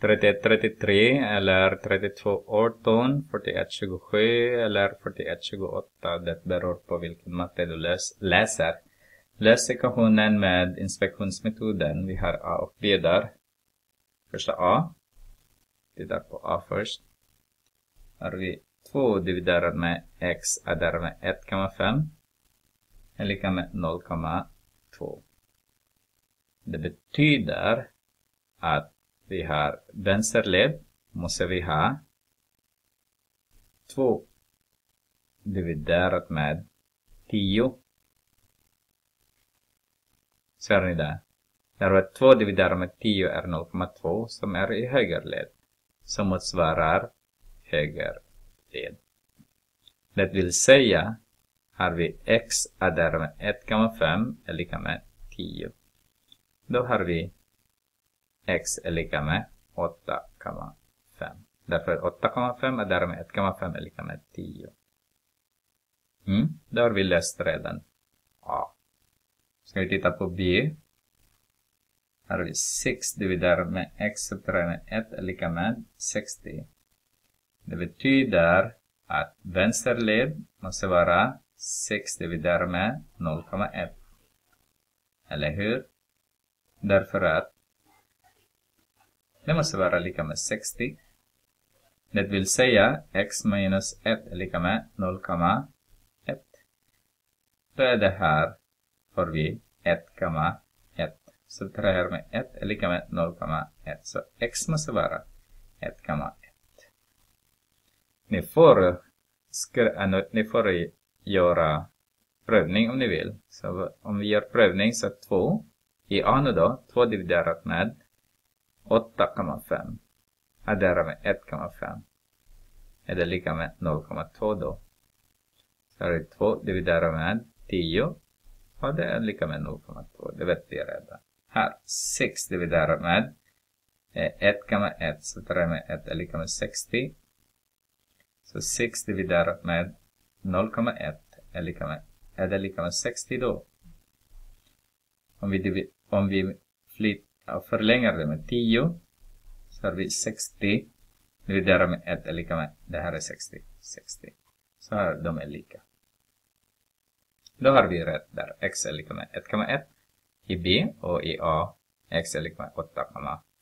31-33 eller 32-18, 41-27 eller 41-28. Det beror på vilken matte du läser. Läs ekvationen med inspektionsmetoden. Vi har A och B där. Första A. Tittar på A först. Har vi 2 dividerat med x adderat med 1,5 är lika med 0,2. Det betyder att vi har vänsterled måste vi ha 2 dividerat med 10. Ser ni där? Där 2 dividerat med 10 är 0,2 som är i högerled. Som motsvarar högerled. Det vill säga har vi x adderat med 1,5 är lika med 10. Då har vi x är lika med 8,5. Därför 8,5 adderat med 1,5 är lika med 10. Då har vi läst redan A. Ska vi titta på B. Här har vi 6 dividerat med x adderat med 1 är lika med 60. Det betyder att vänsterled måste vara 6 dividerat med 0,1. Eller hur? Därför att det måste vara lika med 60. Det vill säga x minus 1 är lika med 0,1. Då är det här får vi 1,1. Så det här med 1 är lika med 0,1. Så x måste vara 1,1. Ni får göra prövning om ni vill. Så om vi gör prövning så 2. I A nu då, 2 dividerat med 8,5. Adderar med 1,5. Är det lika med 0,2 då. Så är det 2 dividerat med 10. Och det är lika med 0,2. Det vet vi redan. Här, 6 dividerat med 1,1. Så tar jag med 1 är lika med 60. Så 6 dividerat med 0,1 är det lika med 60 då. Om vi förlänger det med 10 så har vi 60 dividerat med 1 är lika med, det här är 60. Så här de är lika. Då har vi rätt där. X är lika med 1,1 i B och i A. X är lika med 8,5.